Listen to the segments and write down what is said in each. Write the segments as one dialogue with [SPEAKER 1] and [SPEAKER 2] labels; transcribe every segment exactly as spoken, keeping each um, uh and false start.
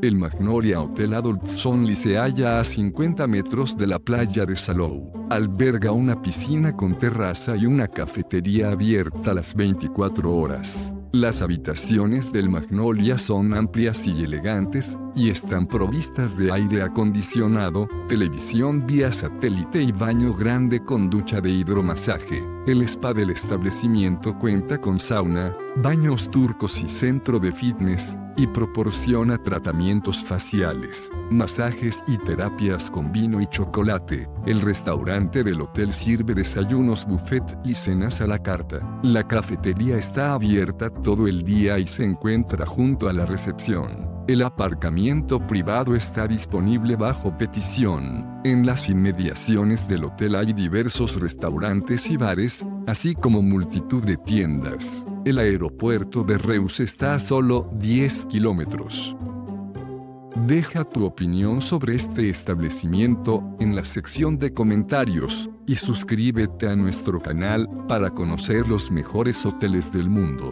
[SPEAKER 1] El Magnolia Hotel Adults Only se halla a cincuenta metros de la playa de Salou. Alberga una piscina con terraza y una cafetería abierta las veinticuatro horas. Las habitaciones del Magnolia son amplias y elegantes, y están provistas de aire acondicionado, televisión vía satélite y baño grande con ducha de hidromasaje. El spa del establecimiento cuenta con sauna, baños turcos y centro de fitness, y proporciona tratamientos faciales, masajes y terapias con vino y chocolate. El restaurante del hotel sirve desayunos buffet y cenas a la carta. La cafetería está abierta todo el día y se encuentra junto a la recepción. El aparcamiento privado está disponible bajo petición. En las inmediaciones del hotel hay diversos restaurantes y bares, así como multitud de tiendas. El aeropuerto de Reus está a solo diez kilómetros. Deja tu opinión sobre este establecimiento en la sección de comentarios, y suscríbete a nuestro canal para conocer los mejores hoteles del mundo.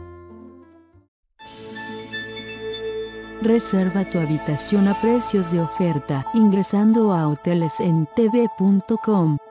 [SPEAKER 2] Reserva tu habitación a precios de oferta ingresando a hoteles en t v punto com.